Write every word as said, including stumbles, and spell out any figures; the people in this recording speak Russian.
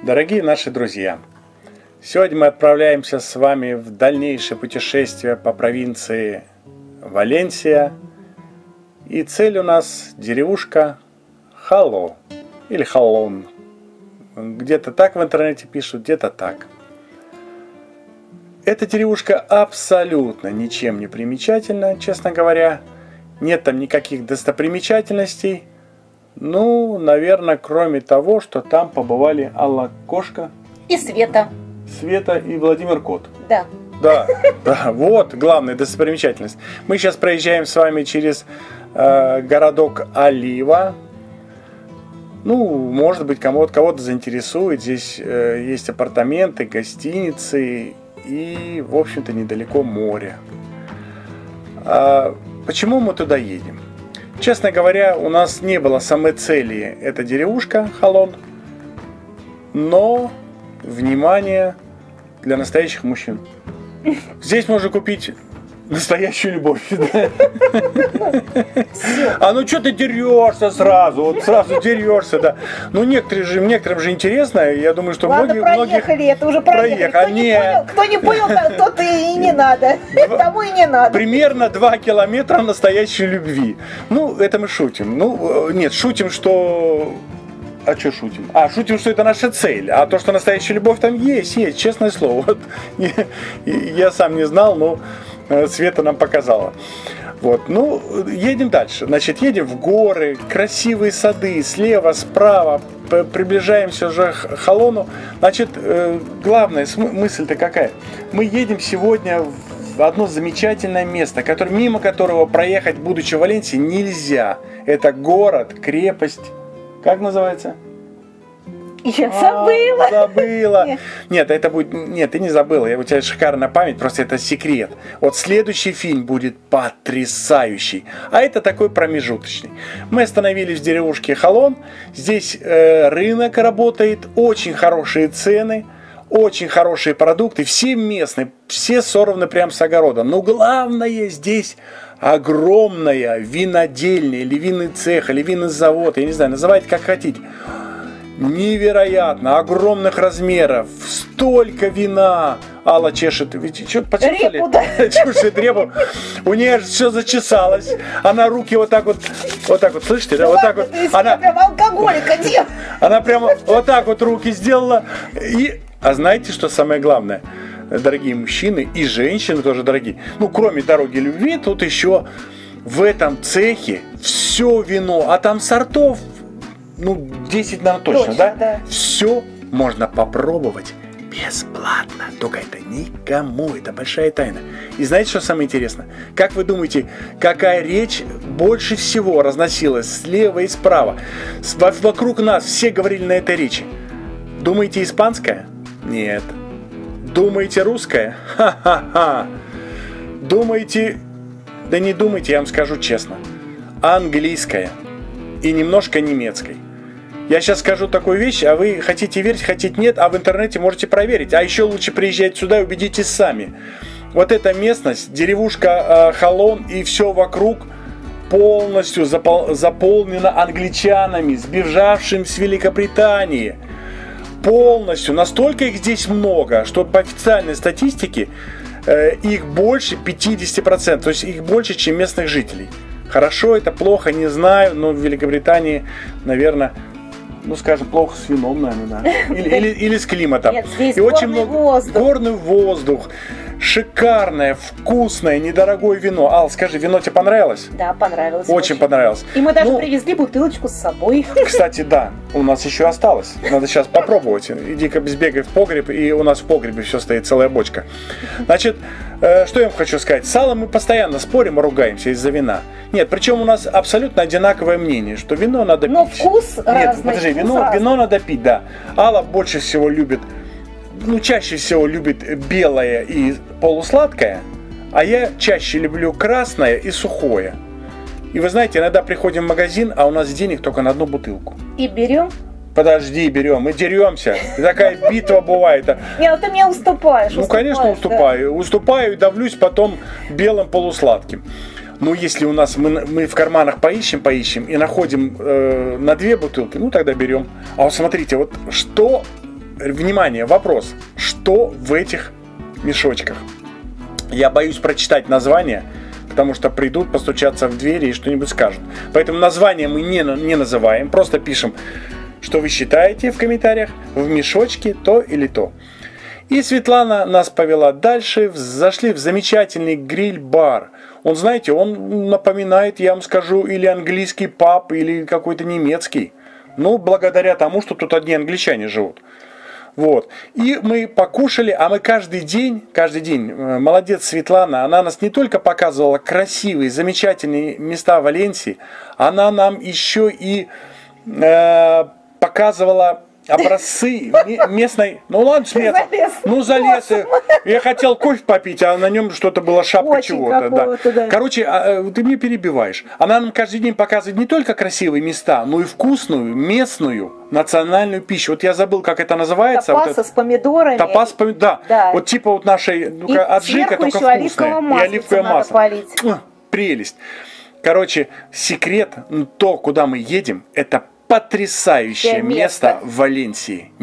Дорогие наши друзья, сегодня мы отправляемся с вами в дальнейшее путешествие по провинции Валенсия. И цель у нас деревушка Хало или Халон. Где-то так в интернете пишут, где-то так. Эта деревушка абсолютно ничем не примечательна, честно говоря. Нет там никаких достопримечательностей. Ну, наверное, кроме того, что там побывали Алла Кошка и Света. Света и Владимир Кот. Да. Да, да, вот главная достопримечательность. Мы сейчас проезжаем с вами через э, городок Олива. Ну, может быть, кого-то, кого-то заинтересует. Здесь э, есть апартаменты, гостиницы и, в общем-то, недалеко море. А почему мы туда едем? Честно говоря, у нас не было самой цели эта деревушка Халон, но внимание для настоящих мужчин. Здесь можно купить настоящую любовь. А ну что ты дерешься сразу? Вот сразу дерешься, да. Ну некоторые же, некоторым же интересно. Я думаю, что Ладно, многие, проехали, многих... это уже проехали. Кто не, Нет. понял, кто не понял, тот и не надо. Тому и не надо. Примерно два километра настоящей любви. Ну, это мы шутим. Ну, нет, шутим, что... А что шутим? А, шутим, что это наша цель. А то, что настоящая любовь там есть, есть, честное слово. Вот, я, я сам не знал, но Света нам показала. Вот, ну, едем дальше. Значит, едем в горы, красивые сады, слева, справа, приближаемся уже к Халону. Значит, главная мысль-то какая? Мы едем сегодня в одно замечательное место, которое, мимо которого проехать, будучи в Валенсии, нельзя. Это город, крепость. Как называется? Я забыла. А, забыла. Нет. нет, это будет. Нет, ты не забыла. У тебя шикарная память, просто это секрет. Вот следующий фильм будет потрясающий. А это такой промежуточный. Мы остановились в деревушке Халон. Здесь э, рынок работает, очень хорошие цены, очень хорошие продукты. Все местные, все сорваны прямо с огорода. Но главное здесь огромная винодельня, или винный цех, или винный завод. Я не знаю, называйте как хотите. Невероятно, огромных размеров, столько вина. Алла чешет, ведь что, почесали? Репу, да. Чешет репу. У нее все зачесалось. Она руки вот так вот, вот так вот, слышите, да, вот так вот. Она прям алкоголика делала. Она прямо вот так вот руки сделала. И, а знаете, что самое главное? Дорогие мужчины и женщины тоже дорогие. Ну, кроме дороги любви, тут еще в этом цехе все вино, а там сортов, ну, десять, наверное, точно, точно да? да? Все можно попробовать бесплатно. Только это никому, это большая тайна. И знаете, что самое интересное? Как вы думаете, какая речь больше всего разносилась слева и справа? Вокруг нас все говорили на этой речи. Думаете, испанская? Нет. Думаете, русская? Ха-ха-ха. Думаете, да не думайте, я вам скажу честно. Английская и немножко немецкой. Я сейчас скажу такую вещь, а вы хотите верить, хотите нет, а в интернете можете проверить. А еще лучше приезжать сюда и убедитесь сами. Вот эта местность, деревушка э, Халон и все вокруг полностью запол- заполнена англичанами, сбежавшими с Великобритании. Полностью. Настолько их здесь много, что по официальной статистике э, их больше пятьдесят процентов. То есть их больше, чем местных жителей. Хорошо, это плохо, не знаю, но в Великобритании, наверное, ну, скажем, плохо с вином, наверное, да. Или, или, или с климатом. Нет, здесь и горный очень много воздух. Горный воздух. Шикарное, вкусное, недорогое вино. Ал, скажи, вино тебе понравилось? Да, понравилось. Очень, очень. понравилось. И мы даже ну, привезли бутылочку с собой. Кстати, да, у нас еще осталось. Надо сейчас попробовать. Иди-ка сбегай в погреб, и у нас в погребе все стоит, целая бочка. Значит, э, что я вам хочу сказать. С Аллой мы постоянно спорим и ругаемся из-за вина. Нет, причем у нас абсолютно одинаковое мнение, что вино надо пить. Но вкус Нет, разный. подожди, вкус вино, разный. вино надо пить, да. Алла больше всего любит, ну, чаще всего любит белое и полусладкое, а я чаще люблю красное и сухое. И вы знаете, иногда приходим в магазин, а у нас денег только на одну бутылку. И берем? Подожди, берем, мы деремся. Такая битва бывает. Нет, ты мне уступаешь. Ну, конечно, уступаю. Да. Уступаю и давлюсь потом белым полусладким. Ну, если у нас мы, мы в карманах поищем, поищем и находим э, на две бутылки, ну, тогда берем. А вот смотрите, вот что внимание, вопрос. Что в этих мешочках? Я боюсь прочитать название, потому что придут постучаться в двери и что-нибудь скажут. Поэтому название мы не, не называем, просто пишем, что вы считаете в комментариях, в мешочке то или то. И Светлана нас повела дальше, зашли в замечательный гриль-бар. Он, знаете, он напоминает, я вам скажу, или английский паб, или какой-то немецкий. Ну, благодаря тому, что тут одни англичане живут. Вот. И мы покушали, а мы каждый день, каждый день, молодец Светлана, она нас не только показывала красивые, замечательные места Валенсии, она нам еще и э, показывала образцы местной... Ну ладно, смех. Залез. Ну залез. Я хотел кофе попить, а на нем что-то было, шапка чего-то. Да. Да. Короче, ты мне перебиваешь. Она нам каждый день показывает не только красивые места, но и вкусную, местную, национальную пищу. Вот я забыл, как это называется. Тапаса вот это... с помидорами. Тапас с помидорами, да. Да. Вот типа вот нашей ну, аджика, только еще вкусная. оливковое И оливковое масло. Полить. Прелесть. Короче, секрет, то, куда мы едем, это потрясающее место, место в Валенсии.